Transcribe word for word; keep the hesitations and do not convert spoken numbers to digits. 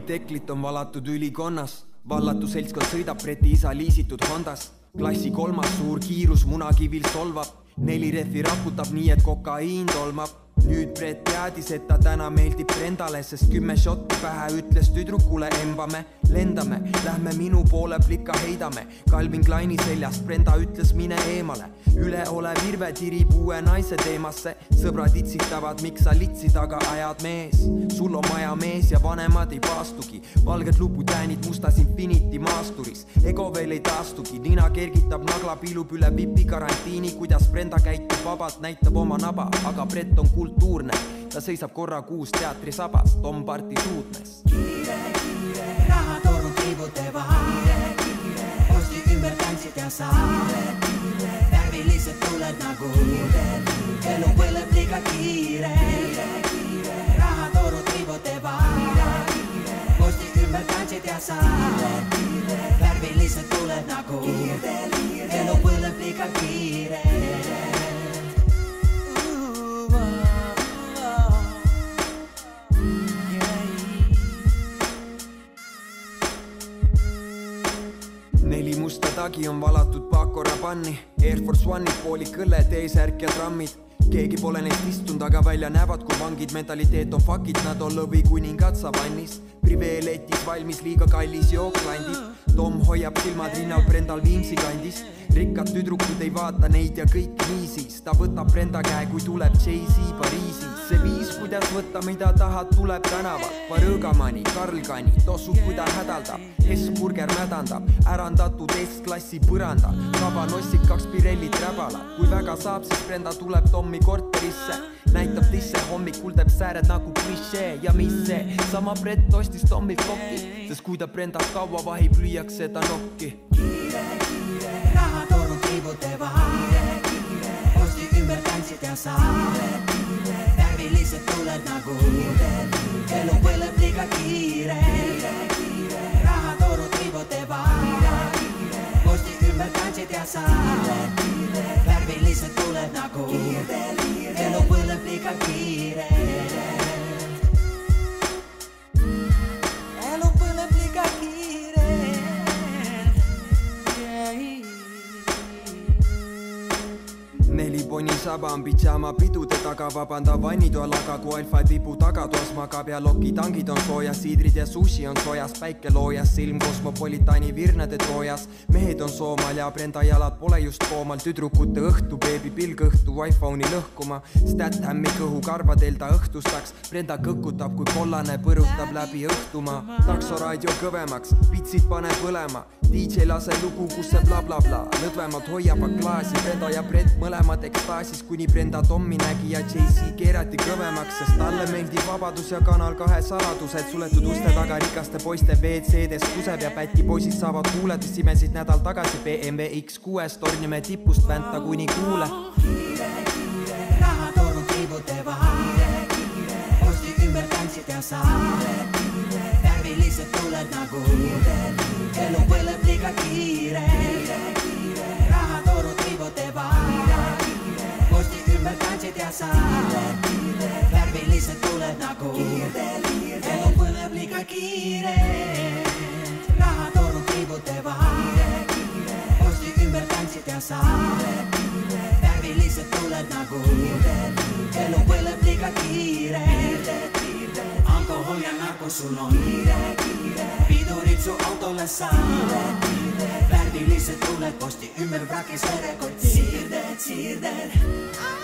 teklit on valatud ülikonnas. Vallatu seltskond sõidab Breti isa liisitud Hondas. Klassi kolmas suur kiirus munakivil solvab. Neli refi raputab nii, et kokaiin tolmab. Nüüd Brett teadis, et ta täna meeldib Brendale, sest kümme shotti pähe ütles tüdrukule embame. Lendame, lähme minu poole plika heidame. Calvin Kleini seljast Brenda ütles mine eemale. Üle ole virve tirib uue naise teemasse. Sõbrad itsitavad, miks sa litsi taga ajad mees. Sul on maja mees ja vanemad ei paastugi. Valged luputäänid mustas Infinity maasturis. Ego veel ei taastugi, nina kergitab nagla, piilub üle vipi karantiini. Kuidas Brenda käitub vabalt, näitab oma naba. Aga Brett on kultuurne, ta seisab korra kuus teatri sabas. Tom Parti suudnes. Kiire, kiire, rahatorud triibuteva. Kiire, kiire, posti ümber tantsid ja saad. Värvilised tuled nagu elu põleb liiga kiire. Kiire, kiire, rahatorud triibuteva. Posti ümber tantsid ja saad. Värvilised tuled nagu elu põleb liiga kiire. Neli musta tagi on valatud Paco Rabanni. Air Force One'id, pooli kõlle, T-särk ja trammid. Keegi pole neist istund, aga välja näevad kui vangid. Mentaliteet on fuckid, nad on lõvi kuningad savannis. Priveeletis valmis liiga kallis jooklandid. Tom hoiab silmad rinnal Brendal Viimsi kandis. Rikkad tüdrukud ei vaata neid ja kõik niisiis. Ta võtab Brenda käe, kui tuleb Jay-Z Pariisis. See viis, kuidas võtta mida tahad, tuleb tänavat. Varõgamani, Karlgani, tossud kui ta hädaldab. Hesburger mädandab, ärandatud S-klassi põranda. Kabanossik, kaks Pirellit räbala. Kui väga saab, siis Brenda tuleb Tommi korterisse. Näitab tisse, hommikul teeb sääred nagu klišee. Ja mis see, sama Brett ostis Tommi kokki. Sest kui ta Brenda kaua vahib, lüüakse ta nokki. Kiire, kiire, rahatorud triibuteva. Kiire, kiire, posti ümber tantsid ja saad. Värvilised tuled nagu elu põleb liiga kiire. Kiire, kiire, rahatorud triibuteva. Posti ümber tantsid ja saad. Värvilised tuled nagu elu põleb liiga kiire. Elu põleb liiga kiire. Neli poni saba on pidžama pidude taga. Vabanda vannitoa laga, kui alfa tipu tagatoas magab. Ja lokitangid on soojas, siidrid ja sushi on soojas. Päike loojas, silm kosmopolitani virnade troojas. Mehed on soomal ja Brenda jalad pole just koomal. Tüdrukute õhtu, beebi pilg õhtu iPhone'i lõhkuma. Stathammi kõhu karvadel ta õhtustaks. Brenda kõkutab, kui kollane põrutab läbi õhtuma. Taksoraadio kõvemaks, pitsid pane põlema. D J lase lugu, kus see bla bla bla. Lõdvemalt hoiab klaasi, Brenda ja Brett mõlemad ekstaasis. Kuni Brenda Tommi nägi ja Jay-Z keerati kõvemaks. Sest talle meeldib vabadus ja kanal kahe saladused. Suletud uste taga rikaste poiste V C-des kuseb. Ja päti poisid saavad kuuledes simesid nädal tagasi B M W X kuus. Tornime tipust vänta kuni kuule. Kiire, kiire, rahatorud triibuteva. Kiire, kiire, posti ümber tantsid ja saad. Värvilised tuled nagu elu põleb liiga kiire. Kiire, kiire, rahatorud triibuteva. Posti ümber tantsid ja saad. Värvilised tuled nagu elu põleb liiga kiire. Rahatorud triibuteva. Posti ümber tantsid ja saad. Värvilised tuled nagu elu põleb liiga kiire. Alkohol ja narko sul on pidurid su autole saad. Värvilised tuled posti ümber vrakis verekott. Siirded, siirded